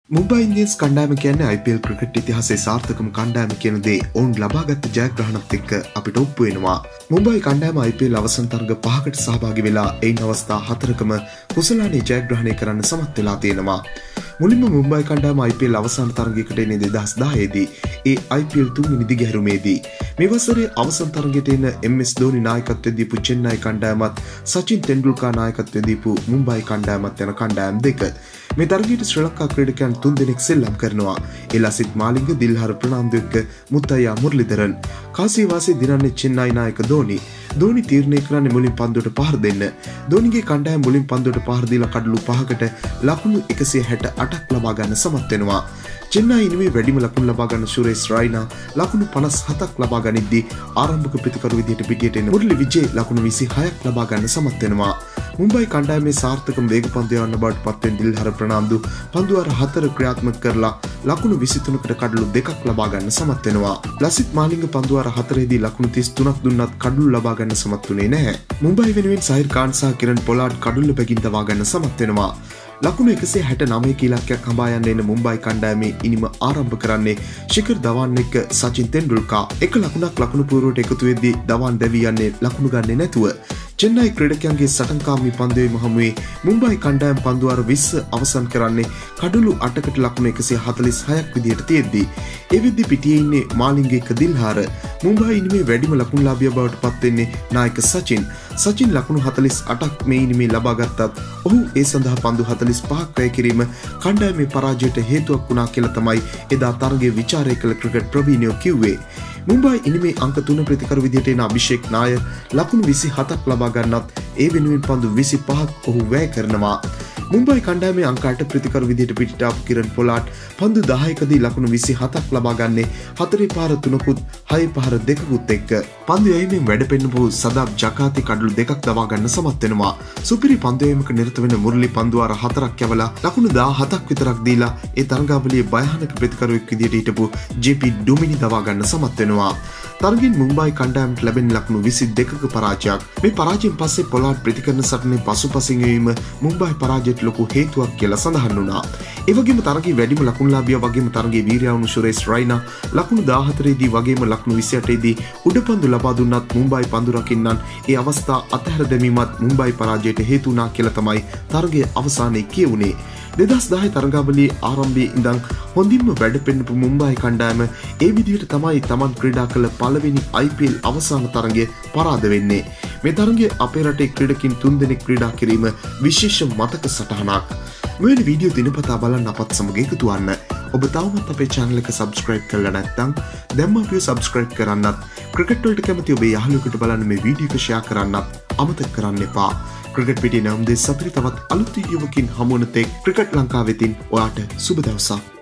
Mumbai Indians කණ්ඩායම කියන්නේ IPL cricket ඉතිහාසයේ සාර්ථකම කණ්ඩායම කියන දේ ඔවුන් ලබාගත් ජයග්‍රහණත් එක්ක අපිට ඔප්පු වෙනවා. මුම්බයි කණ්ඩායම IPL අවසන් තරඟ 5කට සහභාගී වෙලා එයින් අවස්ථා 4කම කුසලානේ ජයග්‍රහණය කරන්න සමත් වෙලා තියෙනවා. මුලින්ම මුම්බයි කණ්ඩායම IPL අවසන් තරඟයකට එන්නේ 2010 දී. ඒ IPL තුන්වෙනි දිගහැරුමේදී මේ වසරේ අවසන් තරඟයට එන MS ධෝනි නායකත්වයෙන් දීපු චෙන්නයි කණ්ඩායමත් සචින් තෙන්ඩුල්කර් නායකත්වයෙන් දීපු මුම්බයි කණ්ඩායමත් යන කණ්ඩායම් දෙක මේ තරගයට ශ්‍රී ලංකා ක්‍රීඩකයන් 3 දෙනෙක් සෙල්ලම් කරනවා. ඒ ලසිත් මාලිංග, දිල්හර ප්‍රනාන්දු එක්ක මුත්තයියා මුරලිදරන්. කාසිවාසී දිනන්නේ චෙන්නයි නායක ධෝනි. ධෝනි තීරණය කරන්නේ මුලින් පන්දුවට පහර දෙන්න. ධෝනිගේ කණ්ඩායම මුලින් පන්දුවට පහර දීලා කඩලු 5කට ලකුණු 168ක් ලබා ගන්න සමත් වෙනවා. චෙන්නයි ඉනිමේ වැඩිම ලකුණු ලබා ගන්න සුරේෂ් රයිනා ලකුණු 57ක් ලබා ගනිද්දී ආරම්භක ප්‍රතිකරු විදියට පිටියට එන මුරලි විජේ ලකුණු 26ක් ලබා ගන්න සමත් වෙනවා. මුම්බයි කණ්ඩායමේ සාර්ථකම වේග පන්දු යවන්න බවට පත්වෙන දිල්හර ප්‍රනාන්දු පන්දු අර 4 ක්‍රියාත්මක කරලා ලකුණු 23කට කඩලු 2ක් ලබා ගන්න සමත් වෙනවා. ලසිත් මාලිංග පන්දු අර 4 දී ලකුණු 33ක් දුන්නත් කඩලු ලබා ගන්න සමත් වුණේ නැහැ. මුම්බයි වෙනුවෙන් සහිර් ඛාන් සහ කිරන් පොලාඩ් කඩුල්ල බැගින් දවා ගන්න සමත් වෙනවා. ලකුණු 169 ඉලක්කයක් හඹා යන්න එන මුම්බයි කණ්ඩායමේ ඉනිම ආරම්භ කරන්නේ ශිඛර් ධවන් එක්ක සචින් තෙන්ඩුල්කර්. එක ලකුණක් ලකුණු පුවරුවට එකතු වෙද්දී ධවන් දැවී යන්නේ ලකුණු ගන්නේ නැතුව. චෙන්නයි ක්‍රීඩකයන්ගේ සටන්කාමී පන්දුවේ මහමුවේ මුම්බයි කණ්ඩායම පන්දු අර 20 අවසන් කරන්නේ කඩලු 8කට ලකුණු 146ක් විදියට තියෙද්දී ඒ වෙද්දී පිටියේ ඉන්නේ මාලිංග එක්ක දිල්හාර. මුම්බයි ඉනිමේ වැඩිම ලකුණුලාභියා බවට පත් වෙන්නේ නායක සචින්. සචින් ලකුණු 48ක් මේ ඉනිමේ ලබා ගත්තත් ඔහු ඒ සඳහා පන්දු 45ක් වැය කිරීම කණ්ඩායමේ පරාජයට හේතුවක් වුණා කියලා තමයි එදා තරගයේ විචාරය කළ ක්‍රිකට් ප්‍රවීණයෝ කිව්වේ. මුම්බයි ඉනිමේ අංක 3 ප්‍රතිකරු විදියට එන අභිෂේක් නායර් ලකුණු 27ක් ලබා ගන්නත් ඒ වෙනුවෙන් පන්දු 25ක් ඔහු වැය කරනවා. මුම්බයි කණ්ඩායමේ අංක 8 ප්‍රතිකරු විදියට පිටිට ආපු කිරන් පොලාඩ් පන්දු 10කදී ලකුණු 27ක් ලබා ගන්නේ 4 පාර 3කුත් 6 පාර 2කුත් එක්ක. පන්දු යැවීමෙන් වැඩ පෙන්නපු සදාබ් ජකාති කඩලු 2ක් දවා ගන්න සමත් වෙනවා. සුපිරි පන්දු යැවීමක නිරත වෙන මුරලි පන්දු අර 4ක් යවලා ලකුණු 17ක් විතරක් දීලා ඒ තරගාවලියේ භයානක ප්‍රතිකරුවෙක් විදියට හිටපු JP ඩොමිනි දවා ගන්න සමත් වෙනවා. තරගින් මුම්බයි කණ්ඩායමට ලැබෙන ලකුණු 22ක පරාජයක්. මේ පරාජයෙන් පස්සේ පොලාඩ් ප්‍රතිකරණ සටනේ පසුපසින් යවීම මුම්බයි පරාජයට ලොකු හේතුවක් කියලා සඳහන් වුණා. ඒ වගේම තරගයේ වැඩිම ලකුණුලාභියා වගේම තරගයේ වීරයා වුණු සුරේෂ් රයිනා ලකුණු 14 දී වගේම ලකුණු 28 දී උඩපන්දු ලබා දුන්නත් මුම්බයි පන්දු රකින්නන් ඒ අවස්ථා අතහැර දැමීමත් මුම්බයි පරාජයට හේතු වුණා කියලා තමයි තරගයේ අවසානයේ කියුනේ. 2010 තරගාවලියේ ආරම්භයේ ඉඳන් හොඳින්ම වැඩ පෙන්නපු මුම්බයි කණ්ඩායම ඒ විදිහට තමයි Taman ක්‍රීඩා කළ පළවෙනි IPL අවසාන තරගයේ පරාද වෙන්නේ. මේ තරගයේ අපේ රටේ ක්‍රීඩකින් 3 දෙනෙක් ක්‍රීඩා කිරීම විශේෂ මතක සටහනක්. මෙවැනි වීඩියෝ දිනපතා බලන්න අපත් සමග එකතු වන්න. ඔබ තවමත් අපේ channel එක subscribe කරලා නැත්නම් දැන්ම අපිව subscribe කරන්නත් ක්‍රිකට් වලට කැමති ඔබේ යාළුවෙකුට බලන්න මේ වීඩියෝ එක share කරන්නත් අමතක කරන්න එපා. ක්‍රිකට් පිටියේ නම් දෙස් අපිට තවත් අලුත් වීඩියෝවකින් හමු වන තෙක් ක්‍රිකට් ලංකාව වෙතින් ඔයාට සුබ දවසක්.